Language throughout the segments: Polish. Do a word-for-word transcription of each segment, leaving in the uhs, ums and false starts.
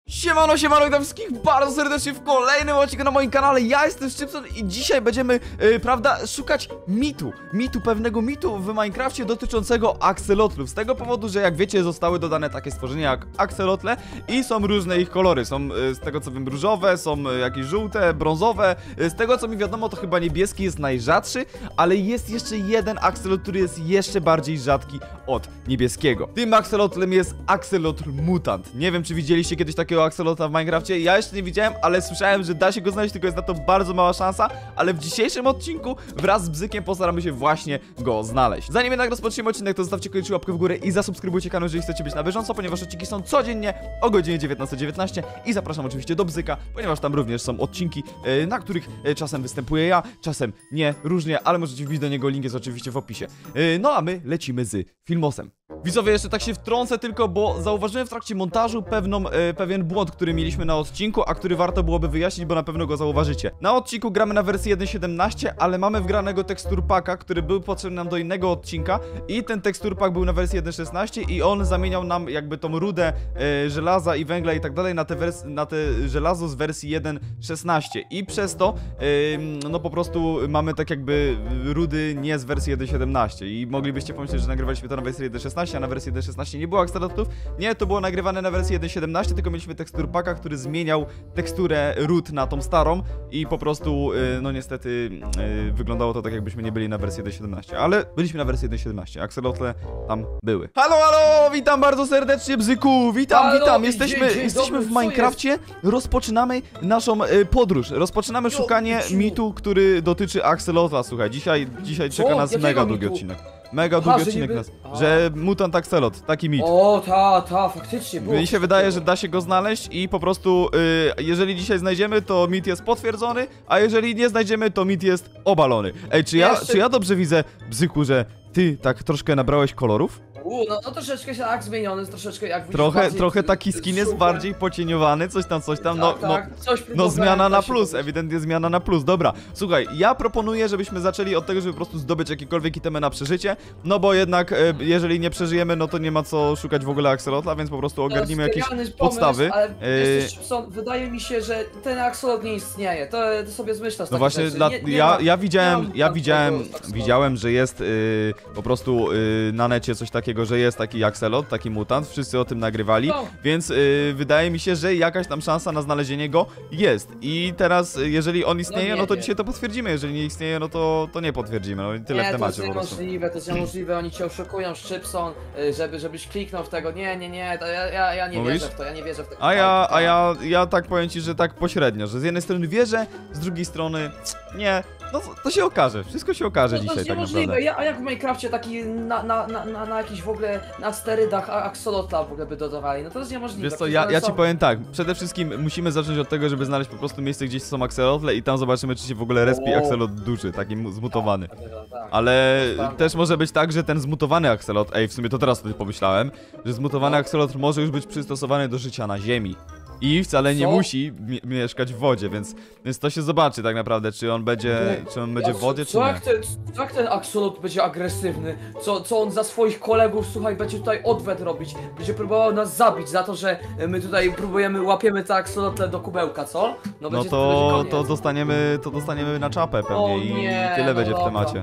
Siemano, siemano, witam wszystkich bardzo serdecznie w kolejnym odcinku na moim kanale. Ja jestem Szczypson i dzisiaj będziemy, yy, prawda, szukać mitu Mitu, pewnego mitu w Minecrafcie dotyczącego akselotlów. Z tego powodu, że jak wiecie, zostały dodane takie stworzenia jak akselotle i są różne ich kolory. Są, yy, z tego co wiem, różowe, są yy, jakieś żółte, brązowe. yy, Z tego co mi wiadomo, to chyba niebieski jest najrzadszy, ale jest jeszcze jeden akselot, który jest jeszcze bardziej rzadki od niebieskiego. Tym akselotlem jest akselotl mutant. Nie wiem, czy widzieliście kiedyś takiego akselota w Minecrafcie. Ja jeszcze nie widziałem, ale słyszałem, że da się go znaleźć, tylko jest na to bardzo mała szansa. Ale w dzisiejszym odcinku wraz z Bzykiem postaramy się właśnie go znaleźć. Zanim jednak rozpoczniemy odcinek, to zostawcie koniecznie łapkę w górę i zasubskrybujcie kanał, jeżeli chcecie być na bieżąco, ponieważ odcinki są codziennie o godzinie dziewiętnasta dziewiętnaście i zapraszam oczywiście do Bzyka, ponieważ tam również są odcinki, yy, na których yy, czasem występuję ja, czasem nie, różnie, ale możecie wbić do niego, link jest oczywiście w opisie. Yy, no a my lecimy z Filmosem. Widzowie, jeszcze tak się wtrącę tylko, bo zauważyłem w trakcie montażu pewną, e, pewien błąd, który mieliśmy na odcinku, a który warto byłoby wyjaśnić, bo na pewno go zauważycie. Na odcinku gramy na wersji jeden siedemnaście, ale mamy wgranego teksturpaka, który był potrzebny nam do innego odcinka i ten teksturpak był na wersji jeden szesnaście i on zamieniał nam jakby tą rudę e, żelaza i węgla i tak dalej na te, na te żelazo z wersji jeden szesnaście i przez to e, no po prostu mamy tak jakby rudy nie z wersji jeden siedemnaście i moglibyście pomyśleć, że nagrywaliśmy to na wersji jeden szesnaście, a na wersji jeden szesnaście nie było akselotów. Nie, to było nagrywane na wersji jeden siedemnaście, tylko mieliśmy teksturpaka, który zmieniał teksturę ród na tą starą i po prostu, yy, no niestety, yy, wyglądało to tak, jakbyśmy nie byli na wersji jeden siedemnaście, ale byliśmy na wersji jeden siedemnaście, akselotle tam były. Halo, halo, witam bardzo serdecznie, Bzyku, witam, halo, witam, jesteśmy, dzień, dzień jesteśmy dobry, w Minecrafcie, rozpoczynamy naszą yy, podróż, rozpoczynamy jo, szukanie jo. mitu, który dotyczy akselotla, słuchaj, dzisiaj, dzisiaj czeka nas mega długi odcinek. Mega długi odcinek nas, że mutant akselot, taki mit. O, ta, ta, faktycznie było. Mi się wydaje, że da się go znaleźć i po prostu, yy, jeżeli dzisiaj znajdziemy, to mit jest potwierdzony, a jeżeli nie znajdziemy, to mit jest obalony. Ej, czy ja, czy ja dobrze widzę, Bzyku, że ty tak troszkę nabrałeś kolorów? U, no, no troszeczkę się tak zmieniony, troszeczkę jak Trochę, bardziej, trochę taki skin jest bardziej pocieniowany, coś tam, coś tam, no, tak, no, tak, coś no zmiana na plus, ewidentnie zmiana na plus, dobra. Słuchaj, ja proponuję, żebyśmy zaczęli od tego, żeby po prostu zdobyć jakiekolwiek itemy na przeżycie, no bo jednak, e, jeżeli nie przeżyjemy, no to nie ma co szukać w ogóle akselotla, więc po prostu ogarnijmy jakieś pomysł, podstawy. Ale wiesz, Szczypson, wydaje mi się, że ten akselot nie istnieje, to, to sobie zmyślasz. No właśnie, dla, nie, nie ja, ma, ja widziałem, ja widziałem, widziałem, że jest y, po prostu y, na necie coś takiego, że jest taki akselot, taki mutant, wszyscy o tym nagrywali, no. Więc y, wydaje mi się, że jakaś tam szansa na znalezienie go jest. I teraz, jeżeli on istnieje, no, no to wiem. Dzisiaj to potwierdzimy, jeżeli nie istnieje, no to, to nie potwierdzimy, no i tyle nie, w temacie to jest niemożliwe, to jest niemożliwe, oni cię oszukują, Szczypson, żeby, żebyś kliknął w tego, nie, nie, nie, to ja, ja, ja nie Mówisz? wierzę w to, ja nie wierzę w to. A ja, a ja, ja tak powiem ci, że tak pośrednio, że z jednej strony wierzę, z drugiej strony nie. No to się okaże, wszystko się okaże no, dzisiaj tak naprawdę. Ja, a jak w Minecrafcie taki na, na, na, na, na jakiś w ogóle na sterydach aksolotla w ogóle by dodawali, no to jest niemożliwe. Wiesz co, ja, ja ci powiem tak, przede wszystkim musimy zacząć od tego, żeby znaleźć po prostu miejsce, gdzie są akselotle i tam zobaczymy, czy się w ogóle respi akselot duży, taki zmutowany. Tak, tak, tak. Ale też może być tak, że ten zmutowany akselot, ej w sumie to teraz wtedy pomyślałem, że zmutowany no. akselot może już być przystosowany do życia na ziemi. I wcale nie Co? musi mi mieszkać w wodzie, więc, więc to się zobaczy tak naprawdę, czy on będzie, nie. czy on będzie ja, w wodzie, czy co nie. Jak ten, jak ten aksolot będzie agresywny? Co, co on za swoich kolegów, słuchaj, będzie tutaj odwet robić? Będzie próbował nas zabić za to, że my tutaj próbujemy, łapiemy te aksolotle do kubełka, co? No, no to, to, dostaniemy, to dostaniemy na czapę pewnie o, i nie, tyle no będzie dobra. w temacie.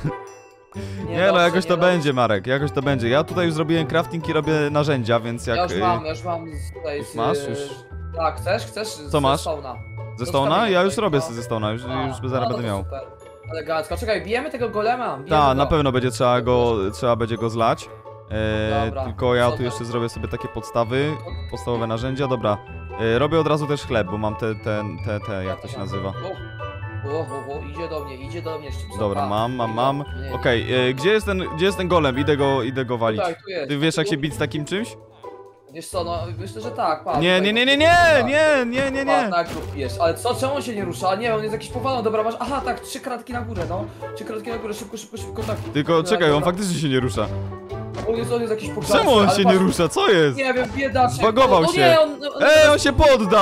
Nie, nie no jakoś to będzie, Marek, jakoś to będzie. Ja tutaj już zrobiłem crafting i robię narzędzia, więc jak... Ja już mam, ja już mam tutaj z... Masz już? Tak, chcesz? Chcesz? Co masz? Ze Stone'a. Ze Stone'a? Ja już robię no. ze Stone'a, już, A, już zaraz no, będę miał. Super. Elegancko. Czekaj, bijemy tego golema? Tak, na pewno będzie trzeba go, trzeba będzie go zlać. E, dobra, tylko ja tu jeszcze zrobię sobie takie podstawy, podstawowe narzędzia, dobra. E, robię od razu też chleb, bo mam te, te, te, te jak to się nazywa? O, o, o, idzie do mnie, idzie do mnie Szczypson. Dobra, mam, mam, mam. Okej, okay, e, gdzie jest ten, gdzie jest ten golem? Idę go, idę go walić. Tutaj, tu jest. Ty wiesz jak się bić z takim czymś? Wiesz co, no myślę, że tak, patrz. Nie, nie, nie, nie, nie, nie, nie, nie, nie. Tak, jest. Ale co, czemu on się nie rusza? Nie, on jest jakiś powalony, dobra, masz. Aha, tak, trzy kratki na górę, no. Trzy kratki na górę, szybko, szybko, szybko, tak. Tylko no, czekaj, on faktycznie się nie rusza. On jest, on jest jakiś pogrzebny. Czemu on się patrz, nie rusza? Co jest? Nie wiem, biedaczek. Zbagował no, się. Nie, on, on, Ej, on się poddał!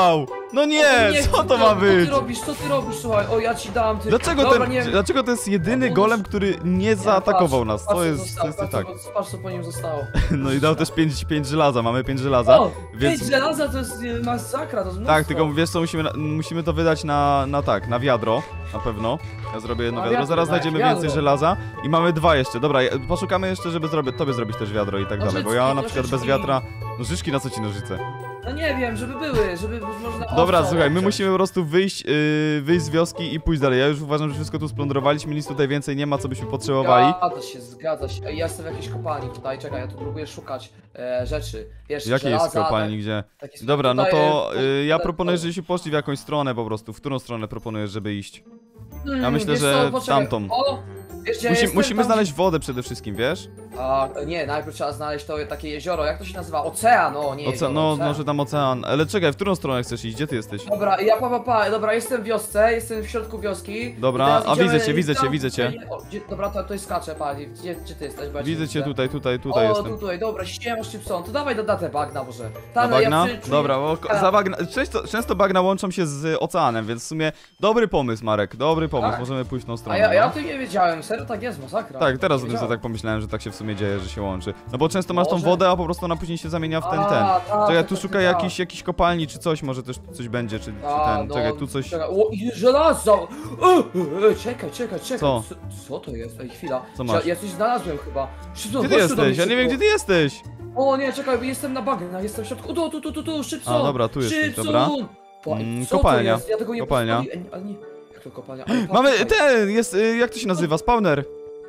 No nie, nie co chcę, to ma Co być? ty robisz, co ty robisz, słuchaj, o ja ci dam, ty... Dlaczego, Dobra, ten, nie... dlaczego to jest jedyny No, golem, który nie zaatakował nas? Patrz, To co jest, to zostało, jest patrz, tak. co- Patrz co po nim zostało. No i dał też pięć, pięć żelaza, mamy pięć żelaza. O, więc... pięć żelaza to jest e, masakra, to jest mnóstwo. Tak, tylko wiesz co, musimy, na- musimy to wydać na, na tak, na wiadro, na pewno. Ja zrobię jedno Na wiadro, wiadro, zaraz tak, znajdziemy wiadro. więcej żelaza i mamy dwa jeszcze. Dobra, ja- poszukamy jeszcze, żeby zrobić, tobie zrobić też wiadro i tak dalej, bo ja na przykład bez nożyczki. wiatra... Nożyczki, na co ci nożyce? No nie wiem, żeby były, żeby można... Dobra, owce słuchaj, my odciąć. musimy po prostu wyjść, yy, wyjść z wioski i pójść dalej. Ja już uważam, że wszystko tu splądrowaliśmy, nic tutaj więcej nie ma, co byśmy potrzebowali. Zgadza się, zgadza się. Ej, ja jestem w jakiejś kopalni tutaj, czekaj, ja tu próbuję szukać e, rzeczy. Wiesz, Jakie jest żelaza, kopalni, tak- gdzie? takie- Dobra, no tutaj, to e, yy, ja tutaj- proponuję, żebyśmy poszli w jakąś stronę po prostu. W którą stronę proponujesz, żeby iść? Hmm, Ja myślę, wiesz że co, w poczekaj. tamtą. O, wiesz, gdzie ja Musi, jestem, musimy tam, znaleźć wodę przede wszystkim, wiesz? A, nie, najpierw trzeba znaleźć to takie jezioro, jak to się nazywa? Ocean, o nie Oce jezioro, no, ocean. może tam ocean. Ale czekaj, w którą stronę chcesz iść? Gdzie ty jesteś? Dobra, ja pa, pa, pa, dobra, jestem w wiosce, jestem w środku wioski. Dobra, I teraz a idziemy- widzę cię, widzę cię, tam- widzę cię. O, gdzie, dobra, to, to jest skacze, pa, gdzie, gdzie ty jesteś? Bo ja Widzę cię widzę. tutaj, tutaj, tutaj o, jestem. tutaj, dobra, ściemasz Szczypson, to dawaj do datę bagna może. Na Tam, bagna? Ja przy, Dobra, bo ko- za bagna, często, często bagna łączą się z oceanem, więc w sumie dobry pomysł, Marek, dobry pomysł, Tak? możemy pójść w tą A stronę. ja, ja o no. tym nie wiedziałem, serio tak jest, masakra. Tak, teraz o tym Nie sobie tak wiedziałem. pomyślałem, że tak się w sumie dzieje, że się łączy. No bo często masz tą Może? wodę, a po prostu ona później się zamienia w ten, A, ten. tak, Czekaj, tak, tu tak, szukaj tak. jakiś, jakiś kopalni czy coś, może też coś będzie, czy, czy A, ten. no, Czekaj, tu coś... Czekaj, o, i żelazo! E, e, e, czekaj, czekaj, czekaj. Co? Co, co to jest? Ej, chwila. Co Ja, masz? ja coś znalazłem chyba. Szybko, Gdzie ty jesteś? Ja nie wiem, gdzie ty jesteś! O nie, czekaj, jestem na bagna, jestem w środku. O, tu, tu, tu, tu, tu, Szybson! A, dobra, tu jesteś, Szybson! dobra. Po, ej, Mm, co kopalnia, To jest? Ja tego nie kopalnia. pozwoli- ej, ale nie. Jak to kopalnia? Ej, patrz Mamy, tutaj. ten, jest, y, jak to się nazywa, spawner!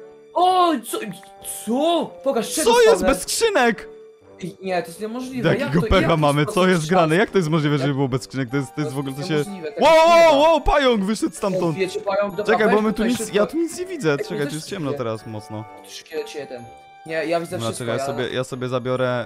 O, co? Co? Pokaż, czego Co jest spawner? bez skrzynek? Ej, nie, to jest niemożliwe. Jakiego jak to, pecha jak mamy, to co jest grane? Jak to jest możliwe, Jak- żeby było bez skrzynek? To jest, to jest w ogóle, to się... niemożliwe, tak Wow, jest wow, niemożliwe. wow, pająk wyszedł stamtąd! Wiecie, pająk, dobra, Czekaj, bo weź my tu tutaj nic, szybko. ja tu nic nie widzę, Ej, czekaj, to tu jest jest ciemno szybkie. teraz mocno. Szkielecie jeden. Nie, ja widzę Dobra, wszystko. czekaj, ja ja... sobie, ja sobie zabiorę,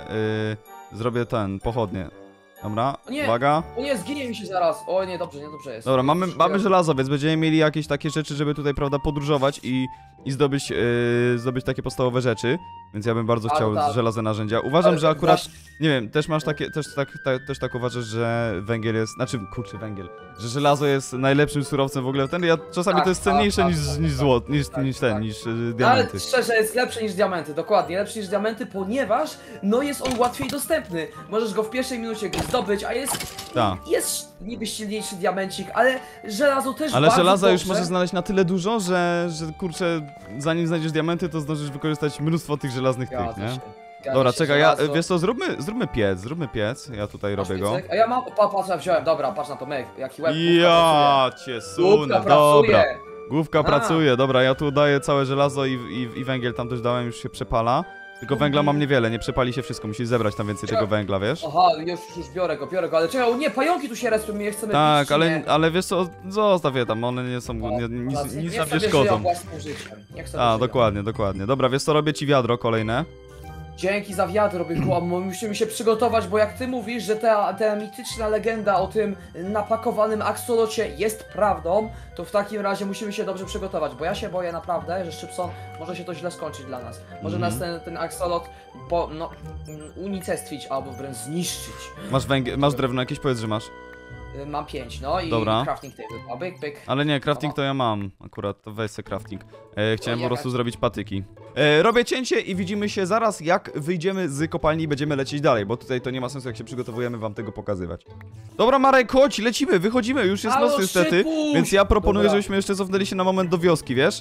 y, zrobię ten, pochodnie. Dobra, O nie. uwaga. O nie, zginie mi się zaraz. O nie, dobrze, nie, dobrze jest. Dobra, mamy, Już mamy wiem. żelazo, więc będziemy mieli jakieś takie rzeczy, żeby tutaj, prawda, podróżować i, i zdobyć, yy, zdobyć takie podstawowe rzeczy. Więc ja bym bardzo Tak, chciał tak. żelazne narzędzia. Uważam, Ale że akurat, właśnie- nie wiem, też masz takie, też tak, tak, też tak uważasz, że węgiel jest, znaczy, kurczę, węgiel, że żelazo jest najlepszym surowcem w ogóle. Ten, ja, czasami Tak, to jest tak, cenniejsze tak, niż, tak, niż tak, złot, niż, tak, niż ten, tak. niż yy, Ale diamenty. szczerze jest lepszy niż diamenty, dokładnie, lepszy niż diamenty, ponieważ no jest on łatwiej dostępny. Możesz go w pierwszej minucie zdobyć, a jest Tak. jest niby silniejszy diamencik, ale żelazo też Ale bardzo żelaza już dobrze. możesz znaleźć na tyle dużo, że, że kurczę, zanim znajdziesz diamenty, to zdążysz wykorzystać mnóstwo tych żelaznych tych, Zgadza nie? się, zgadza Dobra, się, czekaj, ja, żelazo. wiesz co, zróbmy, zróbmy piec, zróbmy piec, ja tutaj Masz robię go. piecek? A ja mam, pa, patrz, ja wziąłem, dobra, patrz na to, myk, jaki łeb. Ja cię Główka sunę, pracuje. dobra. Główka A. pracuje, dobra, ja tu daję całe żelazo i, i, i węgiel tam też dałem, już się przepala. Tylko węgla mam niewiele, nie przepali się wszystko, musisz zebrać tam więcej Czekaj. tego węgla, wiesz? Aha, już, już biorę go, biorę go, ale czekaj, o nie, pająki tu się respią, my je chcemy Tak, bić, czy ale, nie? ale wiesz co, zostaw je tam, one nie są, nie, nic, Niech nic nam nie sobie żyją szkodzą. własnym życiem. Niech sobie A, żyją. dokładnie, dokładnie. Dobra, wiesz co, robię ci wiadro kolejne. Dzięki za wiadro, byku, a musimy się przygotować, bo jak ty mówisz, że ta, ta mityczna legenda o tym napakowanym aksolocie jest prawdą, to w takim razie musimy się dobrze przygotować, bo ja się boję naprawdę, że Szczypson może się to źle skończyć dla nas. Może Mhm. nas ten, ten aksolot po, no, unicestwić albo wręcz zniszczyć. Masz węgiel, masz drewno jakieś? Powiedz, że masz. Y, Mam pięć, no i Dobra. crafting table, a byk, byk. Ale nie, crafting to ja mam. Akurat to weź se crafting. E, chciałem O, po prostu jakaś- zrobić patyki. E, robię cięcie i widzimy się zaraz, jak wyjdziemy z kopalni i będziemy lecieć dalej, bo tutaj to nie ma sensu, jak się przygotowujemy wam tego pokazywać. Dobra, Marek, chodź, lecimy, wychodzimy, już jest Halo, noc niestety, szybuś! więc ja proponuję, Dobra. żebyśmy jeszcze cofnęli się na moment do wioski, wiesz?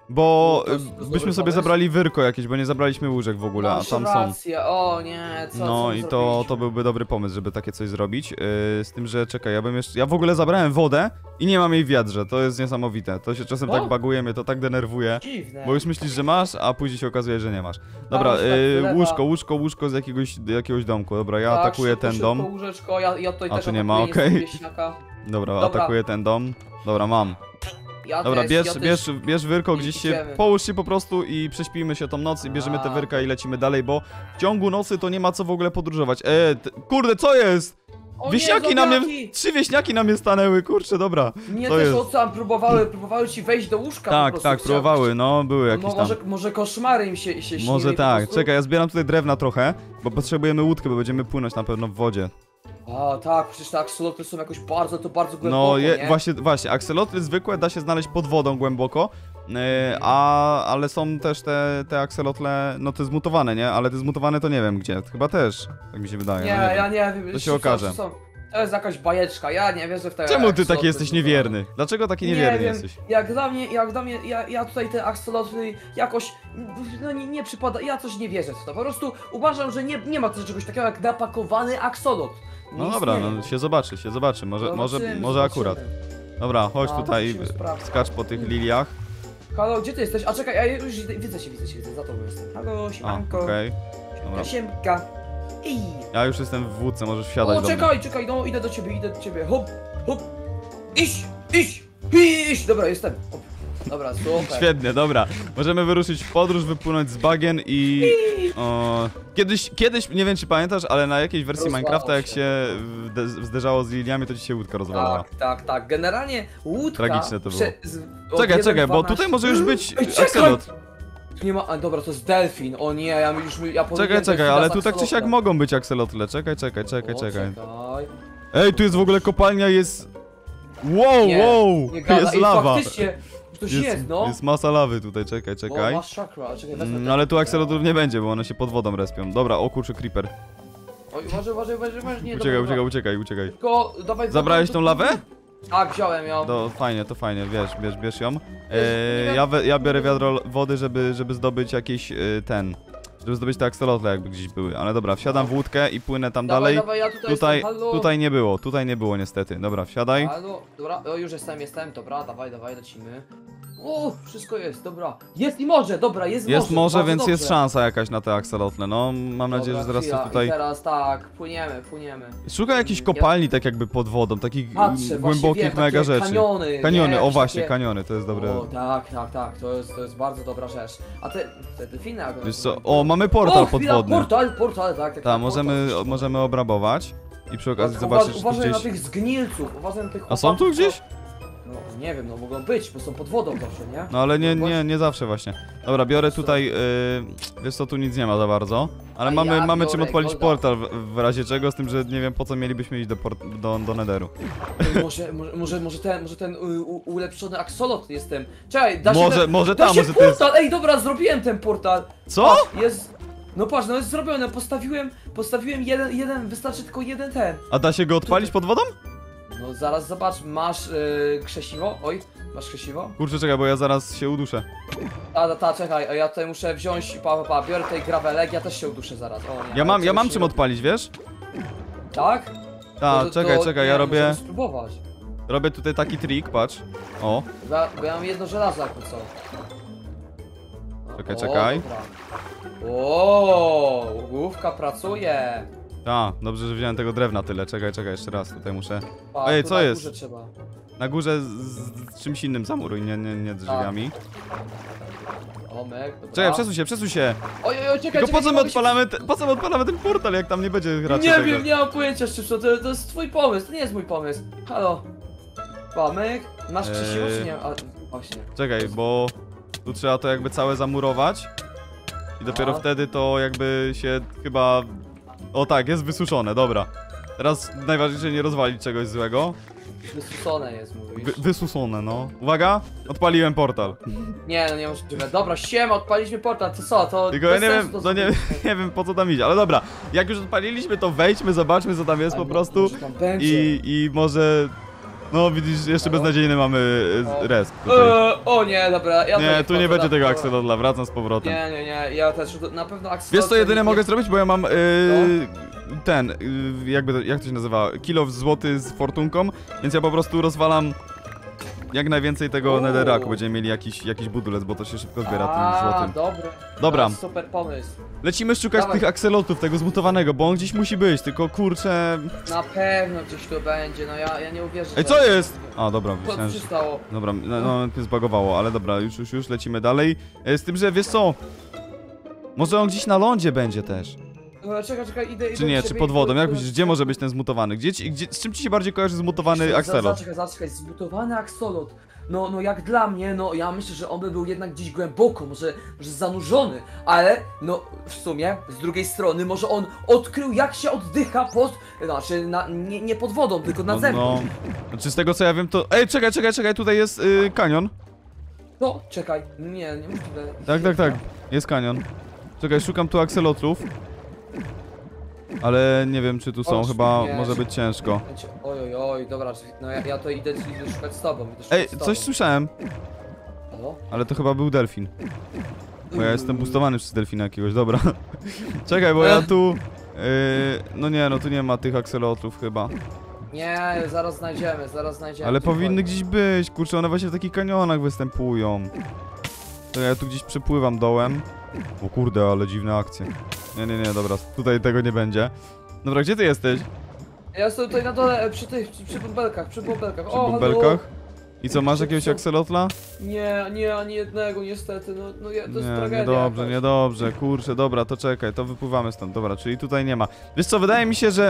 Bo To- to- to e, dobry byśmy sobie pomysł. zabrali wyrko jakieś, bo nie zabraliśmy łóżek w ogóle, a Masz tam są. rację, o nie, co No co i to, zrobiliśmy? to byłby dobry pomysł, żeby takie coś zrobić. Yy, z tym, że czekaj, ja bym jeszcze. Ja w ogóle zabrałem wodę i nie mam jej w wiadrze. To jest niesamowite. To się czasem O! tak baguje, mnie to tak denerwuje. Dziwne. Bo już myślisz, że masz, a później się okazuje, że nie masz. Dobra, już tak yy, wylewa. łóżko, łóżko, łóżko z jakiegoś, jakiegoś domku. Dobra, ja Tak, atakuję szybko, ten szybko, dom. Łóżeczko, ja, ja tutaj A, też tu nie ma, atakuję, okej. jest wieśniaka. Dobra, Dobra. atakuję ten dom. Dobra, mam. Ja Dobra, też, bierz, ja też... bierz, bierz wyrko gdzieś się, Idziemy. połóż się po prostu i prześpijmy się tą noc i bierzemy te A. wyrka i lecimy dalej, bo w ciągu nocy to nie ma co w ogóle podróżować. E, t- kurde, co jest? O Wieśniaki nie, na mnie, zombiaki! trzy wieśniaki na mnie stanęły, kurczę, dobra. Mnie to też jest. ocean próbowały, próbowały ci wejść do łóżka po Tak, prostu, tak, chciałem- próbowały, no, były jakieś No tam. może, może koszmary im się, się śniły Może i po tak, prostu- czekaj, ja zbieram tutaj drewna trochę, bo potrzebujemy łódkę, bo będziemy płynąć na pewno w wodzie. A tak, przecież te aksolotly są jakoś bardzo, to bardzo głęboko, No je, nie? właśnie, właśnie, akselotly zwykłe da się znaleźć pod wodą głęboko, yy, a, ale są też te, te akselotle, no te zmutowane, nie? Ale te zmutowane to nie wiem gdzie, chyba też, tak mi się wydaje. Nie, no nie ja wiem. nie wiem. To się są- okaże. są- To jest jakaś bajeczka, ja nie wierzę w te Czemu ty taki aksolotly jesteś zmutowane. niewierny? Dlaczego taki niewierny nie wiem, jesteś? jak dla mnie, jak dla mnie, ja, ja tutaj te aksolotly jakoś, no nie, nie przypada, ja coś nie wierzę w to, po prostu uważam, że nie, nie ma też czegoś takiego jak napakowany aksolot. Nie No dobra, istnieje. no się zobaczy, się zobaczy, może, może, Zobaczymy, może zobaczymy. akurat. Dobra, chodź No, tutaj, musimy sprawdzić. skacz po tych liliach. Halo, gdzie ty jesteś? A czekaj, ja już idę- widzę się, widzę się, widzę, za tobą jestem. Halo, A, siemanko. okej. Dobra. Siemka. Ej. Ja już jestem w wódce, możesz wsiadać O, do mnie. czekaj, czekaj, no idę do ciebie, idę do ciebie. Hop, hop. Iść, iść, iść. Dobra, jestem. Hop. Dobra, super. Świetnie, dobra. Możemy wyruszyć w podróż, wypłynąć z bagien i... O, kiedyś, kiedyś, nie wiem czy pamiętasz, ale na jakiejś wersji Rozwalał Minecrafta jak się. się wde- zderzało z liliami, to ci się łódka rozwalała. Tak, tak, tak. Generalnie łódka... Tragiczne to było. prze- z- od Czekaj, jeden czekaj, bo dwanaście tutaj może już być Ej, czekaj! akselot. Tu nie ma... A, dobra, to jest delfin. O nie, ja już... Ja Czekaj, pomyliłem czekaj, delfina ale z tu tak czy siak aksolotłem. mogą być akselotle. Czekaj, czekaj, czekaj, O, czekaj. czekaj. Ej, tu jest w ogóle kopalnia, jest... Wow, Nie, wow, nie gada. jest Ej, lawa. faktycznie, ktoś jest, no. jest masa lawy tutaj, czekaj, O, czekaj. masz chakra. Czekaj, wezmę Mm, ten- ale tu akselotów nie będzie, bo one się pod wodą respią. Dobra, o kurczę, creeper. Oj, uważaj, uważaj, uważaj, uważaj, nie, Uciekaj, dobra, uciekaj, dobra. uciekaj, uciekaj. Tylko, dawaj... Zabrałeś tą lawę? Tak, wziąłem ją. To fajnie, to fajnie, wiesz, bierz, bierz ją. nie E, wiem- ja, we, ja biorę wiadro wody, żeby, żeby zdobyć jakiś e, ten... Żeby zdobyć te akselotle, jakby gdzieś były. Ale dobra, wsiadam w łódkę i płynę tam Dawaj, dalej. dawaj, ja tutaj, Tutaj, jestem, halo. tutaj nie było, tutaj nie było niestety. Dobra, wsiadaj. Halo, dobra, o, już jestem, jestem, dobra, dawaj, dawaj, lecimy. O, wszystko jest, dobra. Jest i morze, dobra, jest Jest morze. morze, bardzo więc dobrze. jest szansa jakaś na te akselotle. No, mam nadzieję, Dobra, że zaraz chwila, coś tutaj... I teraz tak, płyniemy, płyniemy. Szukaj jakichś Ja- kopalni tak jakby pod wodą, takich Patrzę, y, właśnie głębokich wiem, mega takie rzeczy. Kaniony, Kaniony, wiesz, o właśnie, takie- kaniony, to jest dobre. O, tak, tak, tak, to jest, to jest bardzo dobra rzecz. A te, te delfiny jak one Wiesz co, wyglądają? o, mamy portal o, chwila, podwodny. portal, portal, tak, tak. Tak, możemy, o, możemy obrabować i przy okazji Uwa- zobaczyć, czy tu Uważaj na gdzieś... tych zgnilców, uważaj na tych A są tu chłopaków, gdzieś? co- No, nie wiem, no mogą być, bo są pod wodą zawsze, nie? No ale nie, Właśnie- nie, nie zawsze właśnie. Dobra, biorę tutaj, y, wiesz co, tu nic nie ma za bardzo, ale A mamy, ja mamy czym biorę odpalić golda. portal w, w razie czego, z tym, że nie wiem po co mielibyśmy iść do, port, do, do Netheru. Ej, Może, może, może, może ten, może ten u, u, ulepszony aksolot jestem. Czekaj, da się Może- ten, może da tam, się może to jest- portal! Ej, dobra, zrobiłem ten portal. Co? Patrz, jest, no patrz, no jest zrobione, postawiłem, postawiłem jeden, jeden, wystarczy tylko jeden ten. A da się go odpalić pod wodą? No zaraz zobacz, masz yy, krzesiwo, oj, masz krzesiwo? Kurczę, czekaj, bo ja zaraz się uduszę. A, ta, ta, czekaj, a ja tutaj muszę wziąć, pa, pa, pa, biorę tutaj gravelek, ja też się uduszę zaraz, o nie. Ja mam, ale ja coś mam nie czym robi. odpalić, wiesz? Tak? Tak, To- czekaj, to- czekaj, nie, ja robię, możemy spróbować. robię tutaj taki trik, patrz. O, Bo ja, bo ja mam jedno żelazo jakby co. Czekaj, O, czekaj. dobra. O, główka pracuje. tak, dobrze, że wziąłem tego drewna tyle. Czekaj, czekaj, jeszcze raz, tutaj muszę. Pa, Ej, tu co na jest? górze Trzeba. Na górze z, z czymś innym zamuruj, nie, nie, nie drzwiami. Omek, dobra. Czekaj, przesuń się, przesuń się! Oj, oj, oj, czekaj, Tylko po czekaj, co nie my mogę się- odpalamy, te, po co my odpalamy ten portal, jak tam nie będzie graczy Nie tego? wiem, nie mam pojęcia, Szczypso, to, to jest twój pomysł, to nie jest mój pomysł. Halo. Pamek, masz krzesiwo Eee. czy nie? A, właśnie. Czekaj, bo tu trzeba to jakby całe zamurować. I dopiero A. wtedy to jakby się chyba... O tak, jest wysuszone, dobra. Teraz najważniejsze nie rozwalić czegoś złego. Wysusone jest, mówisz. Wy, wysuszone, no. Uwaga, odpaliłem portal. Nie, no nie możliwe. Dobra, siema, odpaliśmy portal, to co, to Tylko ja bez nie sensu wiem, to no nie, zrobić. nie wiem po co tam idzie, ale dobra. Jak już odpaliliśmy, to wejdźmy, zobaczmy co tam jest Ale po mo- prostu. może tam będzie. I, i może... No widzisz, jeszcze Halo? beznadziejny mamy O. e, resp tutaj. Eee, o nie, dobra, ja Nie, tu nie wchodzę będzie na- tego akselotla, wracam z powrotem. Nie, nie, nie, ja też na pewno akselotl. Wiesz co jedyne nie- mogę zrobić, bo ja mam yy, ten, yy, jakby to, jak to się nazywa, kilo złoty z fortunką, więc ja po prostu rozwalam jak najwięcej tego Uuu. netherracku, będziemy mieli jakiś, jakiś budulec, bo to się szybko zbiera tym A, złotym. dobre. Dobra. To jest super pomysł. Lecimy szukać Dawaj. tych akselotów, tego zmutowanego, bo on gdzieś musi być, tylko kurczę... Na pewno gdzieś tu będzie, no ja, ja nie uwierzę. Ej, że- co jest? A, dobra, Co myślałem, się że... stało? Dobra, no, no mnie zbagowało, ale dobra, już, już, już lecimy dalej. E, Z tym, że wiesz co? Może on gdzieś na lądzie będzie też. E, Czekaj, czekaj, idę, idę Czy nie, do czy ciebie pod i wodą? tu- Jak tu- myślisz, gdzie może być ten zmutowany? Gdzie, ci- gdzie, z czym ci się bardziej kojarzy zmutowany Za- akselot? Zaczekaj, zaczekaj, zmutowany aksolot. no, no jak dla mnie, no ja myślę, że on by był jednak gdzieś głęboko, może, może zanurzony, ale no w sumie z drugiej strony może on odkrył jak się oddycha pod, znaczy na, nie, nie pod wodą, tylko na No, zewnątrz. no. Znaczy z tego co ja wiem to... Ej, czekaj, czekaj, czekaj, tutaj jest y, kanion. No, czekaj, nie, nie możliwe. Tak, tak, tak, jest kanion. Czekaj, szukam tu akselotlów. Ale nie wiem czy tu są, Oż, chyba nie. może być ciężko. Oj, oj, oj, dobra, no ja, ja to idę, idę szukać z tobą, idę szukać Ej, z tobą. coś słyszałem, Halo? ale to chyba był delfin. Bo ja jestem boostowany przez delfina jakiegoś, dobra. Czekaj, bo ja tu... Yy, no nie, no tu nie ma tych akselotlów chyba. Nie, zaraz znajdziemy, zaraz znajdziemy. Ale spokojnie. powinny gdzieś być, kurczę, one właśnie w takich kanionach występują. To ja tu gdzieś przepływam dołem. O kurde, ale dziwne akcje. Nie, nie, nie, dobra, tutaj tego nie będzie. Dobra, gdzie ty jesteś? Ja jestem tutaj na dole, e, przy tych, przy, przy bąbelkach, przy bąbelkach. Przy O, halo? bąbelkach? I co, masz Co- jakiegoś co? akselotla? Nie, nie, ani jednego niestety, no, no ja, to jest Nie, tragedia niedobrze, jakaś. niedobrze, kurczę, dobra, to czekaj, to wypływamy stąd, dobra, czyli tutaj nie ma. Wiesz co, wydaje mi się, że...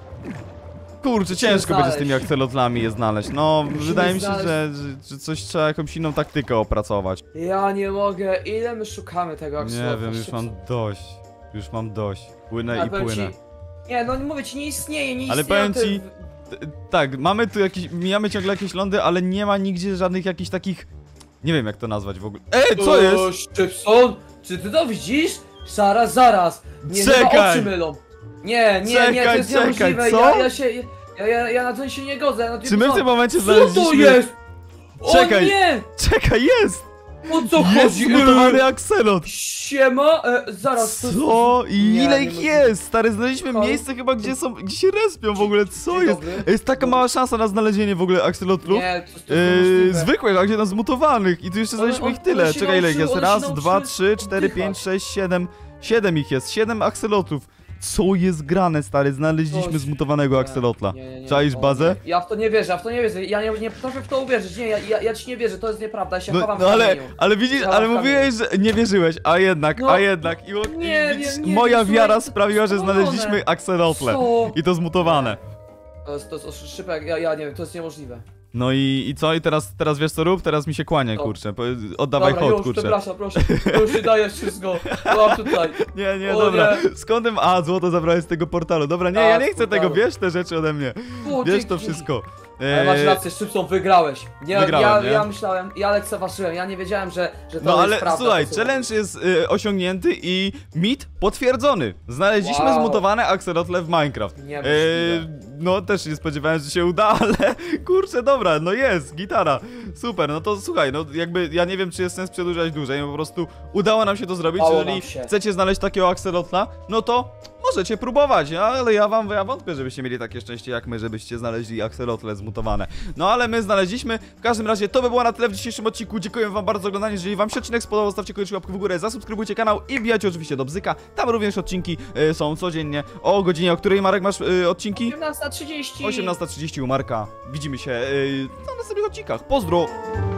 Kurczę, ciężko będzie z tymi znaleźć. akselotlami je znaleźć. No, Musimy wydaje mi się, znaleźć- że, że, że coś trzeba, jakąś inną taktykę opracować. Ja nie mogę, ile my szukamy tego Nie aksolotla, wiem, już szybko. mam dość. Już mam dość. Płynę Ja i powiem płynę. ci- Nie, no mówię ci, nie istnieje, nie Ale istnieją powiem te... ci- T- Tak, mamy tu jakieś, mijamy ciągle jakieś lądy, ale nie ma nigdzie żadnych jakichś takich... Nie wiem jak to nazwać w ogóle. Ej, co O, jest? Szczypson, czy ty to widzisz? Zaraz, zaraz. Nie, chyba Czekaj. oczy mylą. Nie, nie, nie, to Czekaj, jest czekaj, niemożliwe. co? Ja, ja się, ja, ja, ja na to się nie godzę. Ja na to Czy my w nie tym momencie Co to znaleźliśmy... jest? Czekaj. O nie! Czekaj, jest! O co Jest chodzi? zmutowany E, akselot! Siema, e, zaraz. to- Co? I Nie, ile nie ich możliwe. jest? Stary, znaleźliśmy Halo? miejsce chyba, gdzie są, gdzie się respią w ogóle, co Dzień jest? dobry. Jest taka mała szansa na znalezienie w ogóle akselotlów. Nie, to, to jest Yy, niemożliwe. zwykłych, a gdzie na zmutowanych i tu jeszcze One- znaleźliśmy on- ich tyle. one się Czekaj, ile ich jest? nauczyły- one się Raz, dwa, nauczyły trzy, cztery, oddychać. pięć, sześć, siedem. Siedem ich jest, siedem akselotów. Co jest grane, stary? Znaleźliśmy Coś- zmutowanego Nie, akselotla. nie, nie, nie. Czaisz O, bazę? nie. Ja w to nie wierzę, ja w to nie wierzę. Ja nie, nie potrafię w to uwierzyć. Nie, ja, ja, ja ci nie wierzę, to jest nieprawda. Ja się No, chowam no w ale, kamieniu. ale widzisz, Chowam ale w mówiłeś, że nie wierzyłeś, a jednak, No, a jednak. I, i nie widzisz, wiem, nie moja wiem, wiara słuchaj, sprawiła, że spowolone. znaleźliśmy akselotle. Co? I to zmutowane. To jest, to jest szczypek, ja, ja nie wiem, to jest niemożliwe. No i, i co? I teraz, teraz wiesz co rób? Teraz mi się kłania, Co? kurczę. Po- Oddawaj Dobra, hot, już, kurczę. przepraszam, proszę. Już się dajesz wszystko. Mam tutaj. Nie, nie, O, dobra. nie. Skądem... A, złoto zabrałeś z tego portalu. Dobra, nie, A, ja z nie chcę tego, portalu. bierz te rzeczy ode mnie. O, Bierz dzięki. to wszystko. Ale masz Eee, rację, Szczypson, wygrałeś. Nie, Wygrałem, ja, nie? ja myślałem, ja lekceważyłem, ja nie wiedziałem, że, że to No jest ale prawda. słuchaj, to co- challenge jest y, osiągnięty i mit potwierdzony. Znaleźliśmy Wow. zmutowane akselotle w Minecraft. Niemożliwe. no też nie spodziewałem, że się uda, ale kurczę, dobra, no jest, gitara. Super, no to słuchaj, no jakby ja nie wiem, czy jest sens przedłużać dłużej, po prostu udało nam się to zrobić. Udało Jeżeli nam się. chcecie znaleźć takiego akselotla, no to możecie próbować, ale ja wam ja wątpię, żebyście mieli takie szczęście jak my, żebyście znaleźli akselotle zmutowane. No ale my znaleźliśmy. W każdym razie to by było na tyle w dzisiejszym odcinku. Dziękuję wam bardzo za oglądanie. Jeżeli wam się odcinek spodobał, zostawcie koniecznie łapkę w górę, zasubskrybujcie kanał i wbijajcie oczywiście do Bzyka. Tam również odcinki y, są codziennie o godzinie, o której Marek masz y, odcinki? osiemnasta trzydzieści. osiemnasta trzydzieści u Marka. Widzimy się y, na następnych odcinkach. Pozdro!